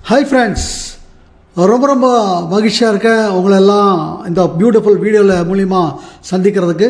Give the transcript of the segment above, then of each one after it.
Hi friends, ரொம்ப மகிழ்ச்சியாக இருக்கேன் உங்களெல்லாம் இந்த பியூட்டிஃபுல் வீடியோவில் மூலிமா சந்திக்கிறதுக்கு.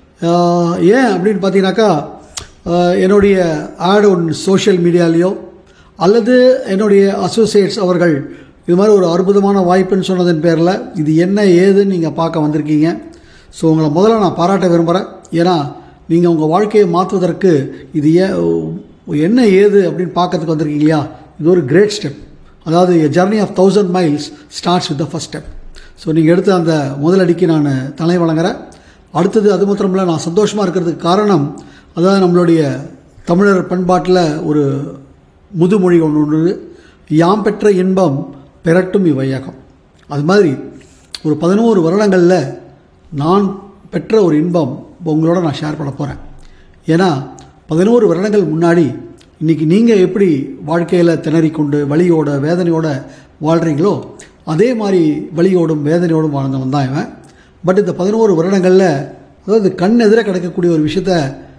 ஏன் அப்படின்னு பார்த்தீங்கன்னாக்கா, என்னுடைய ஆட் ஒன்று சோஷியல் மீடியாலேயோ அல்லது என்னுடைய அசோசியேட்ஸ் அவர்கள் இது மாதிரி ஒரு அற்புதமான வாய்ப்புன்னு சொன்னதன் பேரில் இது என்ன ஏதுன்னு நீங்கள் பார்க்க வந்திருக்கீங்க. ஸோ உங்களை முதல்ல நான் பாராட்ட விரும்புகிறேன். ஏன்னா நீங்கள் உங்கள் வாழ்க்கையை மாற்றுவதற்கு இது என்ன ஏது அப்படின்னு பார்க்கறதுக்கு வந்திருக்கீங்க இல்லையா, இது ஒரு கிரேட் ஸ்டெப். அதாவது journey of 1000 miles starts with the first step. So நீங்கள் எடுத்த அந்த முதலடிக்கு நான் தலை வழங்குறேன். அடுத்தது அது மாத்திரமில்லை, நான் சந்தோஷமாக இருக்கிறதுக்கு காரணம், அதாவது நம்மளுடைய தமிழர் பண்பாட்டில் ஒரு முதுமொழி ஒன்று, யாம் பெற்ற இன்பம் பெறட்டும் இவ்வையகம். அது மாதிரி ஒரு 11 வருடங்களில் நான் பெற்ற ஒரு இன்பம் உங்களோட நான் ஷேர் பண்ண போகிறேன். ஏன்னா 11 வருடங்கள் முன்னாடி இன்றைக்கி நீங்கள் எப்படி வாழ்க்கையில் திணறிக்கொண்டு வலியோட வேதனையோடு வாழ்கிறீங்களோ அதே மாதிரி வலியோடும் வேதனையோடும் வாழ்ந்தவன் தான் இவன். பட் இந்த 11 வருடங்களில், அதாவது கண் எதிர கிடைக்கக்கூடிய ஒரு விஷயத்த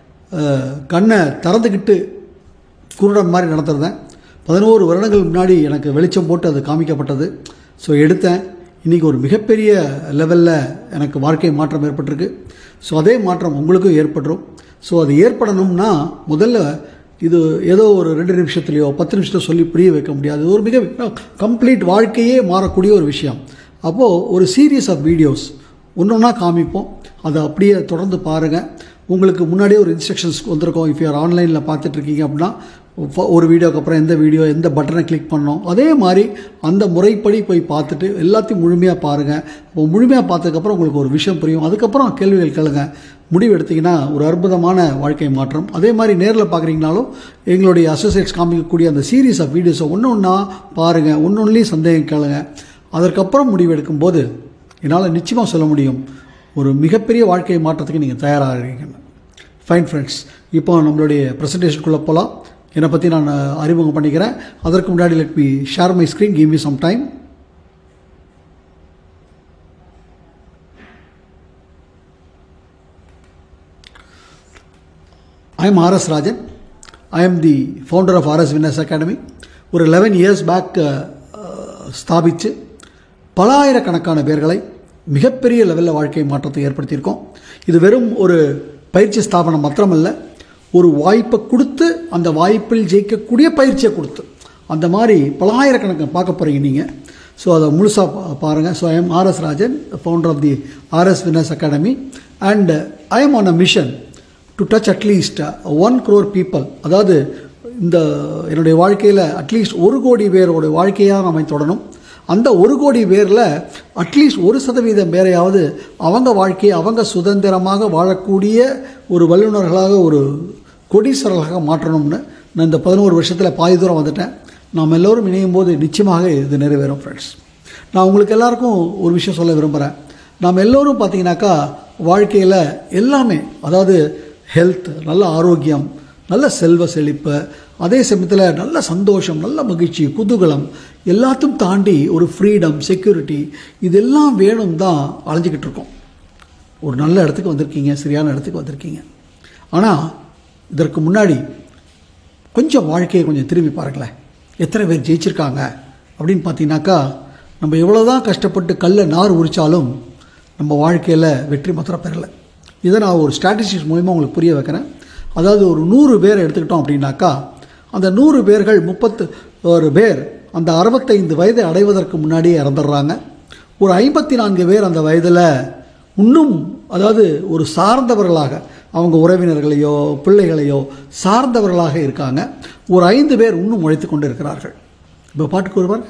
கண்ணை திறந்துக்கிட்டு குருடன் மாதிரி நடத்துறதேன். 11 வருடங்கள் முன்னாடி எனக்கு வெளிச்சம் போட்டு அது காமிக்கப்பட்டது. ஸோ எடுத்தேன். இன்றைக்கி ஒரு மிகப்பெரிய லெவலில் எனக்கு வாழ்க்கை மாற்றம் ஏற்பட்டிருக்கு. ஸோ அதே மாற்றம் உங்களுக்கும் ஏற்பட்டுரும். ஸோ அது ஏற்படணும்னா முதல்ல இது ஏதோ ஒரு 2 நிமிஷத்துலையோ 10 நிமிஷத்தையோ சொல்லி புரிய வைக்க முடியாது. ஒரு மிக கம்ப்ளீட் வாழ்க்கையே மாறக்கூடிய ஒரு விஷயம். அப்போது ஒரு சீரீஸ் ஆஃப் வீடியோஸ் ஒன்றா காமிப்போம். அதை அப்படியே தொடர்ந்து பாருங்கள். உங்களுக்கு முன்னாடியே ஒரு இன்ஸ்ட்ரக்ஷன்ஸ் வந்திருக்கோம். இஃப் யூஆர் ஆன்லைனில் பார்த்துட்ருக்கீங்க அப்படின்னா ஒரு வீடியோக்கு அப்புறம் எந்த பட்டனை கிளிக் பண்ணோம், அதே மாதிரி அந்த முறைப்படி போய் பார்த்துட்டு எல்லாத்தையும் முழுமையாக பாருங்கள். முழுமையாக பார்த்ததுக்கப்புறம் உங்களுக்கு ஒரு விஷயம் புரியும். அதுக்கப்புறம் கேள்விகள் கேளுங்க. முடிவு எடுத்திங்கன்னா ஒரு அற்புதமான வாழ்க்கை மாற்றம். அதே மாதிரி நேரில் பார்க்குறீங்கனாலும் எங்களுடைய அசோசியேட்ஸ் காமிக்கக்கூடிய அந்த சீரீஸ் ஆஃப் வீடியோஸை ஒன்றா பாருங்கள். ஒன்றுலேயும் சந்தேகம் கேளுங்க. அதற்கப்புறம் முடிவு எடுக்கும்போது என்னால் நிச்சயமாக சொல்ல முடியும், ஒரு மிகப்பெரிய வாழ்க்கை மாற்றத்துக்கு நீங்கள் தயாராகிறீங்கன்னு. ஃபைன் ஃப்ரெண்ட்ஸ், இப்போ நம்மளுடைய ப்ரெசன்டேஷனுக்குள்ளே போகலாம். என்னை பற்றி நான் அறிமுகம் பண்ணிக்கிறேன். அதற்கு முன்னாடி let me share my screen, give me some time. I am R.S. Rajan. I am the founder of R.S. Winners Academy. ஒரு 11 years பேக் ஸ்தாபித்து பல ஆயிரக்கணக்கான பேர்களை மிகப்பெரிய லெவலில் வாழ்க்கை மாற்றத்தை ஏற்படுத்தியிருக்கோம். இது வெறும் ஒரு பயிற்சி ஸ்தாபனம் மாத்திரமல்ல, ஒரு வாய்ப்பை கொடுத்து அந்த வாய்ப்பில் ஜெயிக்கக்கூடிய பயிற்சியை கொடுத்து அந்த மாதிரி பல ஆயிரக்கணக்கான பார்க்க போகிறீங்க நீங்கள். ஸோ அதை முழுசாக பாருங்கள். So I am R.S. Rajan, founder of the R.S. Winners Academy, and I am on a mission to touch at least 1 crore people. அதாவது இந்த என்னுடைய வாழ்க்கையில் அட்லீஸ்ட் 1 கோடி பேரோட வாழ்க்கையாக நம்ம தொடணும். அந்த 1 கோடி பேரில் அட்லீஸ்ட் 1% பேரையாவது அவங்க வாழ்க்கையை அவங்க சுதந்திரமாக வாழக்கூடிய ஒரு வல்லுநர்களாக, ஒரு கொடீஸ்வரர்களாக மாற்றணும்னு நான் இந்த 11 வருஷத்தில் பாதி தூரம் வந்துட்டேன். நாம் எல்லோரும் இணையும் போது நிச்சயமாக இது நிறைவேறும். ஃப்ரெண்ட்ஸ், நான் உங்களுக்கு எல்லாருக்கும் ஒரு விஷயம் சொல்ல விரும்புகிறேன். நாம் எல்லோரும் பார்த்தீங்கன்னாக்கா வாழ்க்கையில் எல்லாமே, அதாவது ஹெல்த், நல்ல ஆரோக்கியம், நல்ல செல்வ செழிப்பு, அதே சமயத்தில் நல்ல சந்தோஷம், நல்ல மகிழ்ச்சி, குதூகலம், எல்லாத்தையும் தாண்டி ஒரு ஃப்ரீடம், செக்யூரிட்டி, இதெல்லாம் வேணும் தான் அலைஞ்சிக்கிட்டு இருக்கோம். ஒரு நல்ல இடத்துக்கு வந்திருக்கீங்க, சரியான இடத்துக்கு வந்திருக்கீங்க. ஆனால் இதற்கு முன்னாடி கொஞ்சம் வாழ்க்கையை கொஞ்சம் திரும்பி பாருங்களேன். எத்தனை பேர் ஜெயிச்சிருக்காங்க அப்படின்னு பார்த்தீங்கன்னாக்கா, நம்ம எவ்வளோ தான் கஷ்டப்பட்டு கல்லை நார் உரித்தாலும் நம்ம வாழ்க்கையில் வெற்றி மாத்திரம் பெறலை. இதை நான் ஒரு ஸ்ட்ராட்டஜிஸ் மூலமாக உங்களுக்கு புரிய வைக்கிறேன். அதாவது ஒரு 100 பேர் எடுத்துக்கிட்டோம் அப்படின்னாக்கா, அந்த 100 பேர்கள் 31 பேர் அந்த 65 வயதை அடைவதற்கு முன்னாடியே இறந்துடுறாங்க. ஒரு 54 பேர் அந்த வயதில் இன்னும், அதாவது ஒரு சார்ந்தவர்களாக, அவங்க உறவினர்களையோ பிள்ளைகளையோ சார்ந்தவர்களாக இருக்காங்க. ஒரு 5 பேர் இன்னும் உழைத்து கொண்டு இருக்கிறார்கள். இப்போ பாட்டுக்கு ஒருவர்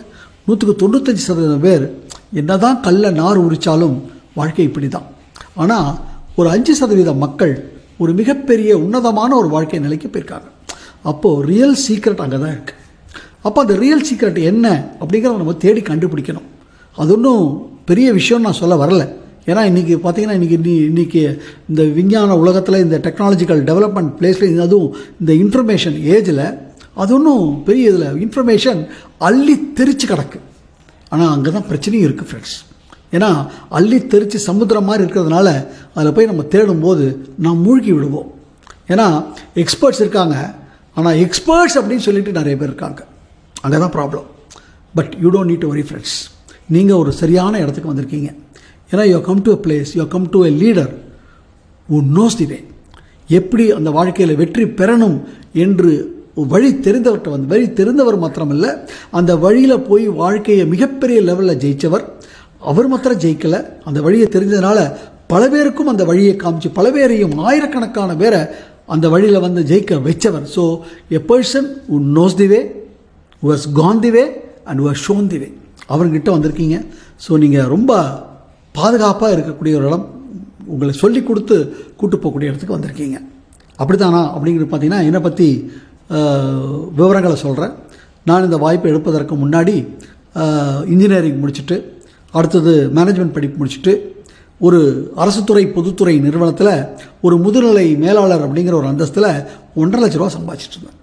95% பேர் என்ன தான் கல்லை நார் உரித்தாலும் வாழ்க்கை இப்படி தான். ஆனால் ஒரு 5% மக்கள் ஒரு மிகப்பெரிய உன்னதமான ஒரு வாழ்க்கை நிலைக்கு போயிருக்காங்க. அப்போது ரியல் சீக்ரெட் அங்கே தான் இருக்குது. அப்போ அந்த ரியல் சீக்ரெட் என்ன அப்படிங்கிறத நம்ம தேடி கண்டுபிடிக்கணும். அது ஒன்றும் பெரிய விஷயம் நான் சொல்ல வரலை. ஏன்னா இன்றைக்கி பார்த்தீங்கன்னா இன்றைக்கி இந்த விஞ்ஞான உலகத்தில், இந்த டெக்னாலஜிக்கல் டெவலப்மெண்ட் பிளேஸில், அதுவும் இந்த இன்ஃபர்மேஷன் ஏஜில் அது ஒன்றும் பெரிய இதில் இன்ஃபர்மேஷன் அள்ளி தெரிச்சு கிடக்கு. ஆனால் அங்கே தான் பிரச்சனையும் இருக்குது ஃப்ரெண்ட்ஸ். ஏன்னா அள்ளி தெரிச்சு சமுத்திரம் மாதிரி இருக்கிறதுனால அதில் போய் நம்ம தேடும்போது நாம் மூழ்கி விடுவோம். ஏன்னா எக்ஸ்பர்ட்ஸ் இருக்காங்க, ஆனால் எக்ஸ்பர்ட்ஸ் அப்படின்னு சொல்லிட்டு நிறைய பேர் இருக்காங்க. அங்கே தான் problem. But you don't need to worry friends. நீங்கள் ஒரு சரியான இடத்துக்கு வந்திருக்கீங்க. ஏன்னா you come to a place, you come to a leader who knows the way. எப்படி அந்த வாழ்க்கையில் வெற்றி பெறணும் என்று வழி தெரிந்தவர்கிட்ட வந்து, வழி தெரிந்தவர் மாத்திரமல்ல, அந்த வழியில் போய் வாழ்க்கையை மிகப்பெரிய லெவலில் ஜெயித்தவர். அவர் மாத்திரம் ஜெயிக்கலை, அந்த வழியை தெரிஞ்சதுனால பல பேருக்கும் அந்த வழியை காமிச்சு பல பேரையும் ஆயிரக்கணக்கான பேரை அந்த வழியில் வந்து ஜெயிக்க வச்சவர். So a person who knows the way, who has gone the way and who has shown the way. அவர்கிட்ட வந்திருக்கீங்க. ஸோ நீங்கள் ரொம்ப பாதுகாப்பாக இருக்கக்கூடிய ஒரு இடம், உங்களை சொல்லி கொடுத்து கூட்டு போகக்கூடிய இடத்துக்கு வந்திருக்கீங்க. அப்படித்தானா அப்படிங்கிறது பார்த்தீங்கன்னா என்னை பற்றி விவரங்களை சொல்கிறேன். நான் இந்த வாய்ப்பை எடுப்பதற்கு முன்னாடி இன்ஜினியரிங் முடிச்சுட்டு, அடுத்தது மேனேஜ்மெண்ட் படிப்பு முடிச்சுட்டு, ஒரு அரசுத்துறை பொதுத்துறை நிறுவனத்தில் ஒரு முதுநிலை மேலாளர் அப்படிங்கிற ஒரு அந்தஸ்தில் 1.5 லட்ச ரூபா சம்பாதிச்சிட்டு இருந்தேன்.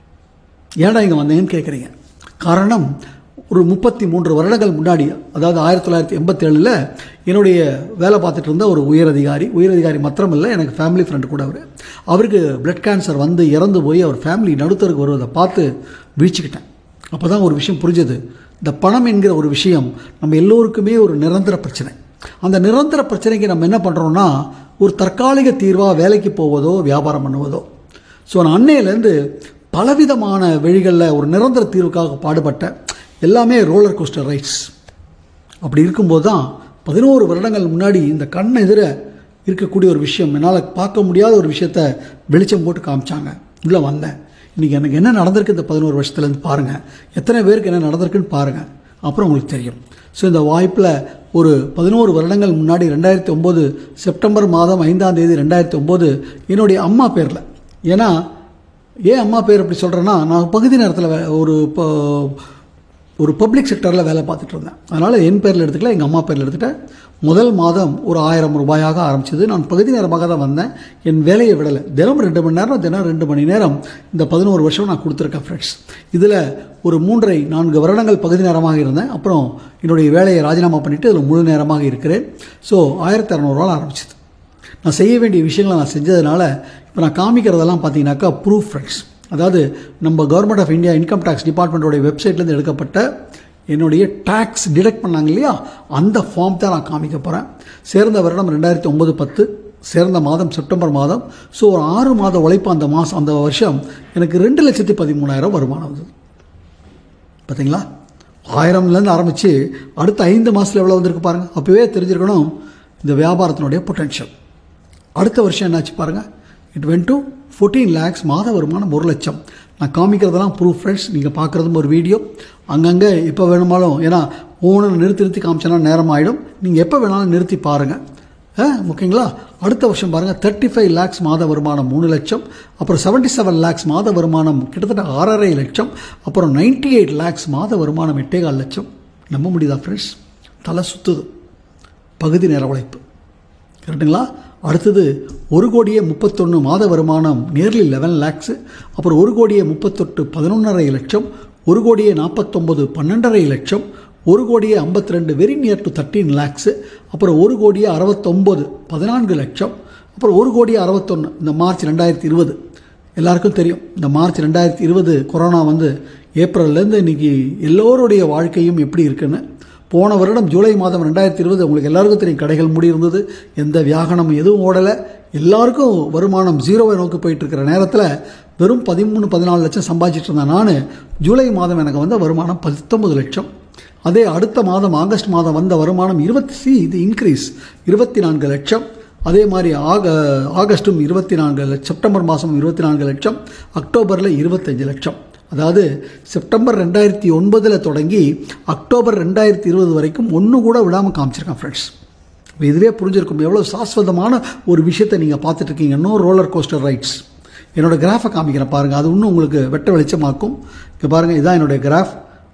ஏன்டா இங்கே வந்தேங்கன்னு கேட்குறீங்க. காரணம், ஒரு 33 வருடங்கள் முன்னாடி, அதாவது 1987 என்னுடைய வேலை பார்த்துட்டு இருந்த ஒரு உயரதிகாரி மாத்திரமில்லை, எனக்கு ஃபேமிலி ஃப்ரெண்டு கூட அவருக்கு பிளட் கேன்சர் வந்து இறந்து போய் அவர் ஃபேமிலி நடுத்தருக்கு வருவதை பார்த்து வீழ்ச்சிக்கிட்டேன். அப்போ தான் ஒரு விஷயம் புரிஞ்சது. இந்த பணம் என்கிற ஒரு விஷயம் நம்ம எல்லோருக்குமே ஒரு நிரந்தர பிரச்சனை. அந்த நிரந்தர பிரச்சனைக்கு நம்ம என்ன பண்ணுறோம்னா, ஒரு தற்காலிக தீர்வாக வேலைக்கு போவதோ வியாபாரம் பண்ணுவதோ. ஸோ நான் அன்னையிலேருந்து பலவிதமான வழிகளில் ஒரு நிரந்தர தீர்வுக்காக பாடுபட்டேன். எல்லாமே ரோலர் கோஸ்டர் ரைட்ஸ். அப்படி இருக்கும்போது தான் 11 வருடங்கள் முன்னாடி இந்த கண் எதிர இருக்கக்கூடிய ஒரு விஷயம், என்னால் பார்க்க முடியாத ஒரு விஷயத்தை வெளிச்சம் போட்டு காமிச்சாங்க. உள்ளே வந்தேன். இன்றைக்கி எனக்கு என்ன நடந்திருக்கு இந்த 11 வருஷத்துலேருந்து பாருங்கள், எத்தனை பேருக்கு என்ன நடந்திருக்குன்னு பாருங்கள், அப்புறம் உங்களுக்கு தெரியும். ஸோ இந்த வாய்ப்பில் ஒரு 11 வருடங்கள் முன்னாடி 2009 செப்டம்பர் மாதம் 5ஆம் தேதி 2009 என்னுடைய அம்மா பேரில், ஏன்னா ஏன் அம்மா பேர் அப்படி சொல்கிறேன்னா, நான் பகுதி நேரத்தில் ஒரு பப்ளிக் செக்டரில் வேலை பார்த்துட்டு இருந்தேன். அதனால் என் பேரில் எடுத்துக்கல, எங்கள் அம்மா பேரில் எடுத்துகிட்டேன். முதல் மாதம் ஒரு 1000 ரூபாயாக ஆரம்பிச்சது. நான் பகுதி நேரமாக தான் வந்தேன். என் வேலையை விடலை. தினம் 2 மணி நேரம், தினம் 2 மணி நேரம் இந்த 11 வருஷம் நான் கொடுத்துருக்கேன் ஃப்ரெண்ட்ஸ். இதில் ஒரு 3.5-4 வருடங்கள் பகுதி நேரமாக இருந்தேன். அப்புறம் என்னுடைய வேலையை ராஜினாமா பண்ணிவிட்டு இதில் முழு நேரமாக இருக்கிறேன். ஸோ 1600 ரூபா ஆரம்பிச்சது. நான் செய்ய வேண்டிய விஷயங்களை நான் செஞ்சதுனால இப்போ நான் காமிக்கிறதெல்லாம் பார்த்தீங்கன்னாக்கா ப்ரூஃப் ஃப்ரெண்ட்ஸ். அதாவது நம்ம government of India income tax டிபார்ட்மெண்ட்டோடைய வெப்சைட்லேருந்து எடுக்கப்பட்ட என்னுடைய டேக்ஸ் டிடெக்ட் பண்ணாங்க இல்லையா, அந்த ஃபார்ம் தான் நான் காமிக்க போகிறேன். சேர்ந்த வருடம் 2009-10, சேர்ந்த மாதம் செப்டம்பர் மாதம். ஸோ ஒரு 6 மாத உழைப்பு அந்த வருஷம் எனக்கு 2,13,000 வருமானம் வந்தது. பார்த்தீங்களா, 1000லேருந்து ஆரம்பித்து அடுத்த 5 மாதத்தில் எவ்வளோ வந்திருக்கு பாருங்கள். அப்போவே தெரிஞ்சிருக்கணும் இந்த வியாபாரத்தினுடைய பொட்டென்ஷியல். அடுத்த வருஷம் என்னாச்சு பாருங்கள், இட் வென்ட் டு 14 lakhs, மாத வருமானம் 1 லட்சம். நான் காமிக்கிறதெல்லாம் ப்ரூஃப் ஃப்ரெண்ட்ஸ். நீங்கள் பார்க்குறதும் ஒரு வீடியோ. அங்கங்கே எப்போ வேணுமாலும், ஏன்னா ஒவ்வொன்று நிறுத்தி காமிச்சோன்னா நேரம் ஆகிடும். நீங்கள் எப்போ வேணாலும் நிறுத்தி பாருங்கள், ஓகேங்களா. அடுத்த வருஷம் பாருங்கள், 35 lakhs மாத வருமானம் 3 லட்சம். அப்புறம் 77 lakhs மாத வருமானம் கிட்டத்தட்ட 6.5 லட்சம். அப்புறம் 98 lakhs மாத வருமானம் 8.25 லட்சம். நம்ப முடியுதா ஃப்ரெண்ட்ஸ்? தலை சுற்றுது. பகுதி நேர உழைப்பு, கரெக்டுங்களா. அடுத்தது 1,31,00,000 மாத வருமானம், நியர்லி 11 lakhs. அப்புறம் 1,38,00,000 11.5 லட்சம். 1,49,00,000 12.5 லட்சம். 1,52,00,000 வெரி நியர் டு 13 lakhs. அப்புறம் 1,69,00,000 14 லட்சம். அப்புறம் 1,61,00,000 இந்த மார்ச் 2020. எல்லாருக்கும் தெரியும், இந்த மார்ச் 2020 கொரோனா வந்து ஏப்ரல்லேருந்து இன்றைக்கி எல்லோருடைய வாழ்க்கையும் எப்படி இருக்குன்னு. போன வருடம் ஜூலை மாதம் 2020 உங்களுக்கு எல்லாருக்கும் தெரியும், கடைகள் மூடி இருந்தது, எந்த வியாகனமும் எதுவும் ஓடலை, எல்லாருக்கும் வருமானம் ஜீரோவை நோக்கி போயிட்டுருக்கிற நேரத்தில் வெறும் 13-14 லட்சம் சம்பாதிச்சிட்டு இருந்தேன் நான். ஜூலை மாதம் எனக்கு வந்த வருமானம் 19 லட்சம். அதே அடுத்த மாதம் ஆகஸ்ட் மாதம் வந்த வருமானம் இது இன்க்ரீஸ் 24 லட்சம். அதே மாதிரி ஆகஸ்ட்டும் 24 லட்சம், செப்டம்பர் மாதம் 24 லட்சம், அக்டோபரில் 25 லட்சம். அதாவது செப்டம்பர் 2009 தொடங்கி அக்டோபர் 2020 வரைக்கும் ஒன்று கூட விடாமல் காமிச்சிருக்கேன் ஃப்ரெண்ட்ஸ். இப்போ இதுவே புரிஞ்சிருக்கும் எவ்வளோ சாஸ்வதமான ஒரு விஷயத்தை நீங்கள் பார்த்துட்ருக்கீங்க. No roller coaster rides. என்னோடய கிராஃபை காமிக்கிறேன் பாருங்கள், அது இன்னும் உங்களுக்கு வெட்ட வெளிச்சமாக்கும். இப்போ பாருங்கள், இதுதான் என்னுடைய கிராஃப்.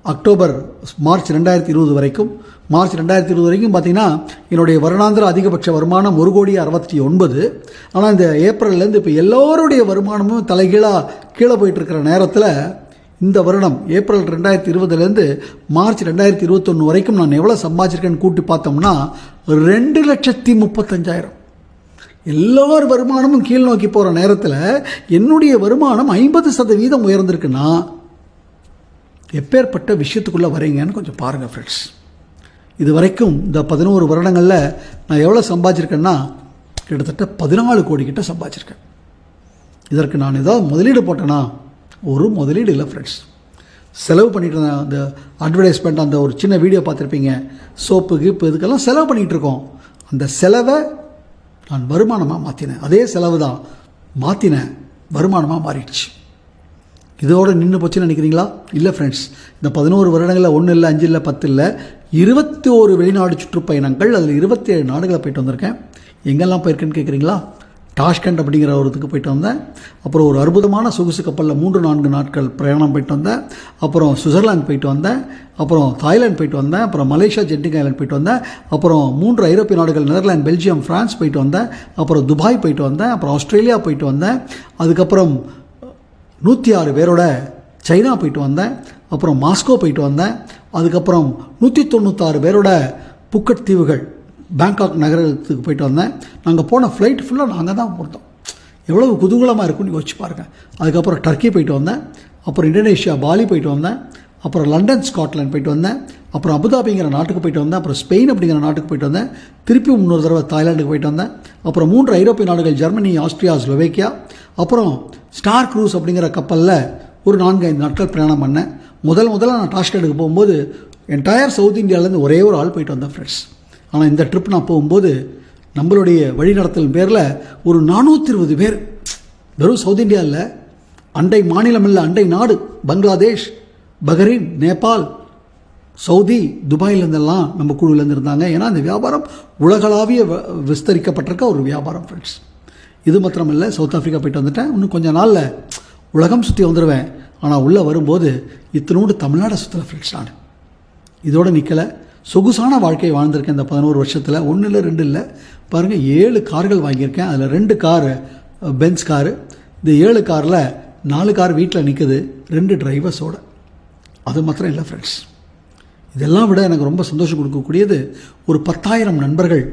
மார்ச் 2020 வரைக்கும். மார்ச் 2020 வரைக்கும் பார்த்தீங்கன்னா என்னுடைய வருடாந்திர அதிகபட்ச வருமானம் 1,69,00,000. ஆனால் இந்த ஏப்ரல்லேருந்து இப்போ எல்லோருடைய வருமானமும் தலைகீழாக கீழே போயிட்டுருக்கிற நேரத்தில் இந்த வருடம் ஏப்ரல் 2020லேருந்து மார்ச் 2021 வரைக்கும் நான் எவ்வளோ சம்பாதிச்சிருக்கேன்னு கூட்டி பார்த்தோம்னா 2,35,000. எல்லார் வருமானமும் கீழ் நோக்கி போகிற நேரத்தில் என்னுடைய வருமானம் 50% உயர்ந்திருக்குன்னா எப்பேற்பட்ட விஷயத்துக்குள்ளே வரீங்கன்னு கொஞ்சம் பாருங்கள் ஃப்ரெண்ட்ஸ். இது வரைக்கும் இந்த 11 வருடங்களில் நான் எவ்வளோ சம்பாதிச்சிருக்கேன்னா கிட்டத்தட்ட 14 கோடி கிட்ட சம்பாதிச்சிருக்கேன். இதற்கு நான் ஏதாவது முதலீடு போட்டேன்னா ஒரு முதலீடு இல்லை ஃப்ரெண்ட்ஸ். செலவு பண்ணிட்டு இருந்தேன். அந்த அட்வர்டைஸ்மெண்ட் அந்த ஒரு சின்ன வீடியோ பார்த்துருப்பீங்க, சோப்பு கீப்பு இதுக்கெல்லாம் செலவு பண்ணிகிட்டு இருக்கோம். அந்த செலவை நான் வருமானமாக மாற்றினேன். அதே செலவு தான் மாற்றினேன், வருமானமாக மாறிடுச்சு. இதோடு நின்று போச்சுன்னு நினைக்கிறீங்களா? இல்லை ஃப்ரெண்ட்ஸ். இந்த 11 வருடங்களில் 1 இல்லை, 5 இல்லை, 10 இல்லை, 21 வெளிநாடு சுற்றுப்பயணங்கள், அதில் 27 நாடுகளை போயிட்டு வந்திருக்கேன். எங்கெல்லாம் போயிருக்கேன்னு கேட்குறீங்களா? டாஷ்கண்ட் அப்படிங்கிற ஒரு இதுக்கு போயிட்டு வந்தேன். அப்புறம் ஒரு அற்புதமான சொகுசு கப்பலில் 3-4 நாட்கள் பிரயாணம் போயிட்டு வந்தேன். அப்புறம் சுவிட்சர்லாந்து போயிட்டு வந்தேன். அப்புறம் தாய்லாந்து போயிட்டு வந்தேன். அப்புறம் மலேசியா ஜெட்டிங் ஐலாண்ட் போயிட்டு வந்தேன். அப்புறம் 3 ஐரோப்பிய நாடுகள் நெதர்லாந்து, பெல்ஜியம், ஃப்ரான்ஸ் போயிட்டு வந்தேன். அப்புறம் துபாய் போயிட்டு வந்தேன். அப்புறம் ஆஸ்திரேலியா போயிட்டு வந்தேன். அதுக்கப்புறம் 106 பேரோட சைனா போயிட்டு வந்தேன். அப்புறம் மாஸ்கோ போயிட்டு வந்தேன். அதுக்கப்புறம் 196 பேரோட புக்கட் தீவுகள், பேங்காக் நகரத்துக்கு போயிட்டு வந்தேன். நாங்கள் போன ஃப்ளைட் ஃபுல்லாக நாங்கள் தான் போட்டோம். எவ்வளவு குதூகலமாக இருக்குன்னு யோசிச்சு பாருங்கள். அதுக்கப்புறம் டர்க்கி போயிட்டு வந்தேன். அப்புறம் இந்தோனேஷியா பாலி போயிட்டு வந்தேன். அப்புறம் லண்டன் ஸ்காட்லாந்து போயிட்டு வந்தேன். அப்புறம் அபுதாபிங்கிற நாட்டுக்கு போயிட்டு வந்தேன். அப்புறம் ஸ்பெயின் அப்படிங்கிற நாட்டுக்கு போயிட்டு வந்தேன். திருப்பி 3 தடவை தாய்லாண்டுக்கு போயிட்டு வந்தேன். அப்புறம் 3 ஐரோப்பிய நாடுகள், ஜெர்மனி, ஆஸ்திரியா, ஸ்லோவேக்கியா. அப்புறம் ஸ்டார் க்ரூஸ் அப்படிங்கிற கப்பலில் ஒரு 4-5 நாட்கள் பிரயாணம் பண்ணேன். முதல்ல நான் டாஷ்கண்டுக்கு போகும்போது என்டையர் சவுத் இந்தியாவிலேருந்து ஒரே ஒரு ஆள் போயிட்டு வந்தேன் ஃப்ரெண்ட்ஸ். ஆனால் இந்த ட்ரிப் நான் போகும்போது நம்மளுடைய வழிநடத்தல் பேரில் ஒரு 420 பேர், வெறும் சவுத் இந்தியா இல்லை, அண்டை மாநிலம் இல்லை, அண்டை நாடு, பங்களாதேஷ், பஹ்ரைன், நேபாள், சவுதி, துபாயிலேருந்தெல்லாம் நம்ம குழுவிலேருந்து இருந்தாங்க. ஏன்னா அந்த வியாபாரம் உலகளாவிய விஸ்தரிக்கப்பட்டிருக்க ஒரு வியாபாரம் ஃப்ரெண்ட்ஸ். இது மாத்திரம் இல்லை, சவுத் ஆஃப்ரிக்கா போயிட்டு வந்துட்டேன். இன்னும் கொஞ்சம் நாளில் உலகம் சுற்றி வந்துடுவேன். ஆனால் உள்ளே வரும்போது இத்தனோடு தமிழ்நாடை சுற்றுற ஃப்ரெண்ட்ஸ். நான் இதோடு நிற்கலை. சொகுசான வாழ்க்கையை வாழ்ந்திருக்கேன் இந்த 11 வருஷத்தில். 1 இல்லை, 2 இல்லை, பாருங்கள் 7 கார்கள் வாங்கியிருக்கேன். அதில் 2 கார் பென்ஸ் காரு. இந்த 7 காரில் 4 கார் வீட்டில் நிற்குது, 2 டிரைவர்ஸோடு. அது மாத்திரம் இல்லை ஃப்ரெண்ட்ஸ். இதெல்லாம் விட எனக்கு ரொம்ப சந்தோஷம் கொடுக்கக்கூடியது, ஒரு 10,000 நண்பர்கள்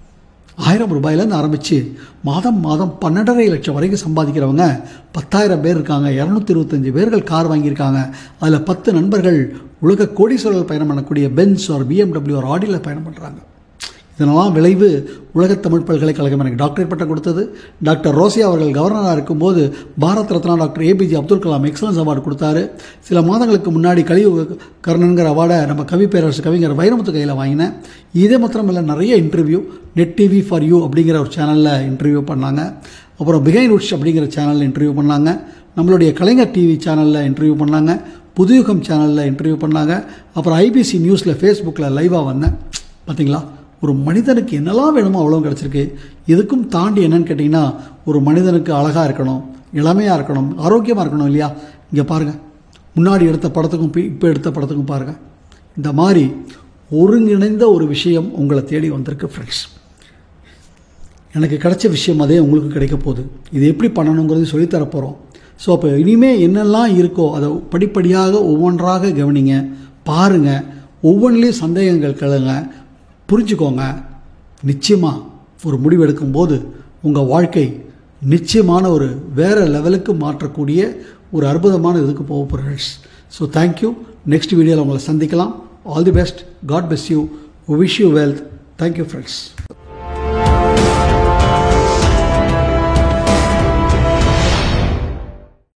1000 ரூபாயிலேருந்து ஆரம்பித்து மாதம் 12.5 லட்சம் வரைக்கும் சம்பாதிக்கிறவங்க 10,000 பேர் இருக்காங்க. 225 பேர்கள் கார் வாங்கியிருக்காங்க. அதில் 10 நண்பர்கள் உலக கோடீஸ்வரர்கள் பயணம் பண்ணக்கூடிய பென்ஸ் ஒரு BMW ஒரு ஆடியில் பயணம் பண்ணுறாங்க. இதனெல்லாம் விளைவு உலகத் தமிழ் பல்கலைக்கழகம் எனக்கு டாக்டரேட் பட்டம் கொடுத்தது. டாக்டர் ரோசியா அவர்கள் கவர்னராக இருக்கும்போது Bharat Ratna doctor APJ Abdul Kalam excellence award கொடுத்தாரு. சில மாதங்களுக்கு முன்னாடி கலியுக கர்ணன்கிற அவார்டை நம்ம கவி பேரரசு கவிஞர் வைரமுத்து கையில் வாங்கினேன். இதே மாத்திரம் இல்லை, நிறைய interview net TV for you அப்படிங்கிற ஒரு சேனலில் இன்டர்வியூ பண்ணாங்க. அப்புறம் பிஹைண்ட் உட்ஸ் அப்படிங்கிற சேனலில் இன்டர்வியூ பண்ணாங்க. நம்மளுடைய கலைஞர் டிவி சேனலில் இன்டர்வியூ பண்ணாங்க. புதுயுகம் சேனலில் இன்டர்வியூ பண்ணாங்க. அப்புறம் IBC நியூஸில் ஃபேஸ்புக்கில் லைவாக வந்தேன். பார்த்தீங்களா, ஒரு மனிதனுக்கு என்னெல்லாம் வேணுமோ அவ்வளோ கிடச்சிருக்கு. இதுக்கும் தாண்டி என்னன்னு கேட்டிங்கன்னா, ஒரு மனிதனுக்கு அழகாக இருக்கணும், இளமையாக இருக்கணும், ஆரோக்கியமாக இருக்கணும் இல்லையா? இங்கே பாருங்கள், முன்னாடி எடுத்த படத்துக்கும் இப்போ எடுத்த படத்துக்கும் பாருங்கள். இந்த மாதிரி ஒருங்கிணைந்த ஒரு விஷயம் உங்களை தேடி வந்திருக்கு ஃப்ரெண்ட்ஸ். எனக்கு கிடைச்ச விஷயம் அதே உங்களுக்கு கிடைக்க போகுது. இது எப்படி பண்ணணுங்கிறது சொல்லித்தரப்போகிறோம். ஸோ அப்போ இனிமேல் என்னெல்லாம் இருக்கோ அதை படிப்படியாக ஒவ்வொன்றாக கவனிங்க, பாருங்கள், ஒவ்வொன்றிலையும் சந்தேகங்கள் கேளுங்க, புரிஞ்சுக்கோங்க. நிச்சயமாக ஒரு முடிவு எடுக்கும்போது உங்கள் வாழ்க்கை நிச்சயமான ஒரு வேறு லெவலுக்கு மாற்றக்கூடிய ஒரு அற்புதமான இதுக்கு போக போகிறீர்கள். So thank you. நெக்ஸ்ட் வீடியோவில் உங்களை சந்திக்கலாம். All the best. God bless you. Wish you wealth. Thank you friends.